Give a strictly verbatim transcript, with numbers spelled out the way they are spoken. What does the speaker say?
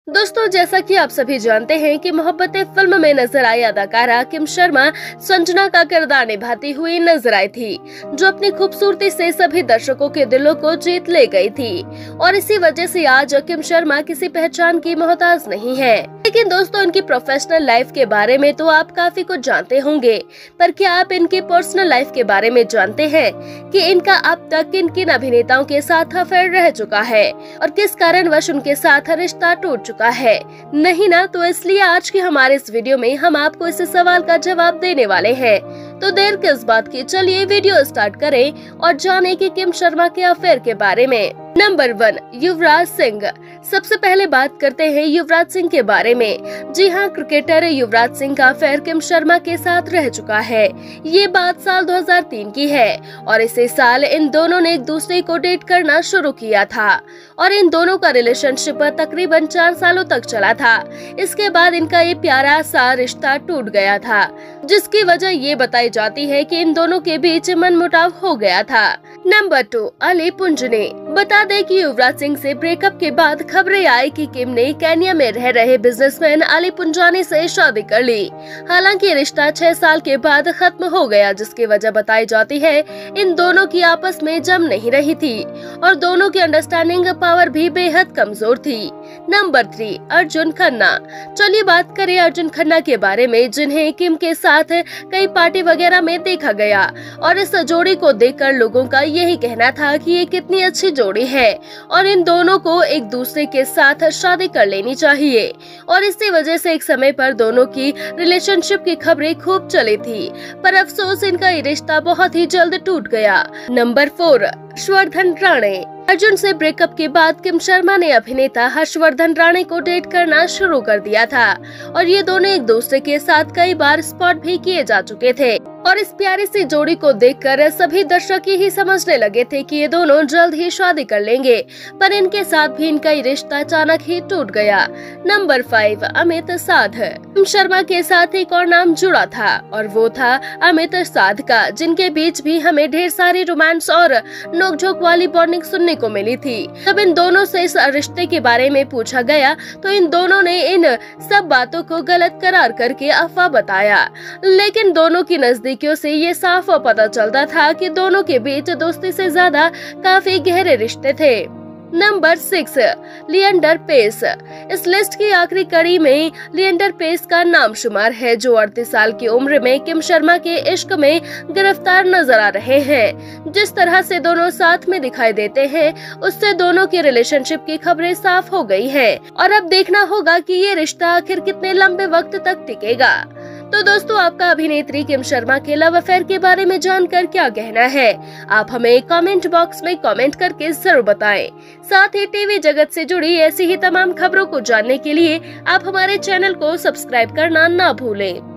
दोस्तों, जैसा कि आप सभी जानते हैं कि मोहब्बतें फिल्म में नजर आई अदाकारा किम शर्मा संजना का किरदार निभाती हुई नजर आई थी, जो अपनी खूबसूरती से सभी दर्शकों के दिलों को जीत ले गई थी। और इसी वजह से आज किम शर्मा किसी पहचान की मोहताज नहीं है। लेकिन दोस्तों, इनकी प्रोफेशनल लाइफ के बारे में तो आप काफी कुछ जानते होंगे, पर क्या आप इनकी पर्सनल लाइफ के बारे में जानते हैं कि इनका अब तक किन किन अभिनेताओं के साथ अफेयर रह चुका है और किस कारणवश उनके साथ रिश्ता टूट चुका है? नहीं ना? तो इसलिए आज के हमारे इस वीडियो में हम आपको इस सवाल का जवाब देने वाले हैं। तो देर किस बात की, चलिए वीडियो स्टार्ट करें और जाने कि किम शर्मा के अफेयर के बारे में। Number one, Yuvraj Singh. सबसे पहले बात करते हैं युवराज सिंह के बारे में। जी हाँ, क्रिकेटर युवराज सिंह का अफेयर किम शर्मा के साथ रह चुका है। ये बात साल दो हज़ार तीन की है और इसी साल इन दोनों ने एक दूसरे को डेट करना शुरू किया था और इन दोनों का रिलेशनशिप तकरीबन चार सालों तक चला था। इसके बाद इनका ये प्यारा सा रिश्ता टूट गया था, जिसकी वजह ये बताई जाती है कि इन दोनों के बीच मनमुटाव हो गया था। Number two, Ali Punjani. बता दें कि युवराज सिंह से ब्रेकअप के बाद खबरें आई कि किम ने केन्या में रह रहे बिजनेसमैन अली पुंजानी से शादी कर ली। हालांकि रिश्ता छह साल के बाद खत्म हो गया, जिसकी वजह बताई जाती है इन दोनों की आपस में जम नहीं रही थी और दोनों की अंडरस्टैंडिंग पावर भी बेहद कमजोर थी। Number three, Arjun Khanna. चलिए बात करें अर्जुन खन्ना के बारे में, जिन्हें किम के साथ कई पार्टी वगैरह में देखा गया और इस जोड़ी को देखकर लोगों का यही कहना था कि ये कितनी अच्छी जोड़ी है और इन दोनों को एक दूसरे के साथ शादी कर लेनी चाहिए। और इसी वजह से एक समय पर दोनों की रिलेशनशिप की खबरें खूब चली थी, पर अफसोस इनका ये रिश्ता बहुत ही जल्द टूट गया। Number four, Harshvardhan Rane. अर्जुन से ब्रेकअप के बाद किम शर्मा ने अभिनेता हर्षवर्धन राणे को डेट करना शुरू कर दिया था और ये दोनों एक दूसरे के साथ कई बार स्पॉट भी किए जा चुके थे। और इस प्यारी सी जोड़ी को देखकर सभी दर्शक ही समझने लगे थे कि ये दोनों जल्द ही शादी कर लेंगे, पर इनके साथ भी इनका ये रिश्ता अचानक ही टूट गया। Number five, Amit Sadh. किम शर्मा के साथ एक और नाम जुड़ा था और वो था अमित साध का, जिनके बीच भी हमें ढेर सारी रोमांस और नोकझोंक वाली बॉन्डिंग सुनने को मिली थी। जब इन दोनों से इस रिश्ते के बारे में पूछा गया तो इन दोनों ने इन सब बातों को गलत करार करके अफवाह बताया, लेकिन दोनों की नजदीक से ये साफ पता चलता था कि दोनों के बीच दोस्ती से ज्यादा काफी गहरे रिश्ते थे। Number six, Leander Paes. इस लिस्ट की आखिरी कड़ी में लिएंडर पेस का नाम शुमार है, जो अड़तीस साल की उम्र में किम शर्मा के इश्क में गिरफ्तार नजर आ रहे हैं। जिस तरह से दोनों साथ में दिखाई देते हैं, उससे दोनों की रिलेशनशिप की खबरें साफ हो गई हैं और अब देखना होगा कि ये रिश्ता आखिर कितने लंबे वक्त तक टिकेगा। तो दोस्तों, आपका अभिनेत्री किम शर्मा के लव अफेयर के बारे में जानकर क्या कहना है? आप हमें कमेंट बॉक्स में कमेंट करके जरूर बताएं। साथ ही टीवी जगत से जुड़ी ऐसी ही तमाम खबरों को जानने के लिए आप हमारे चैनल को सब्सक्राइब करना ना भूलें।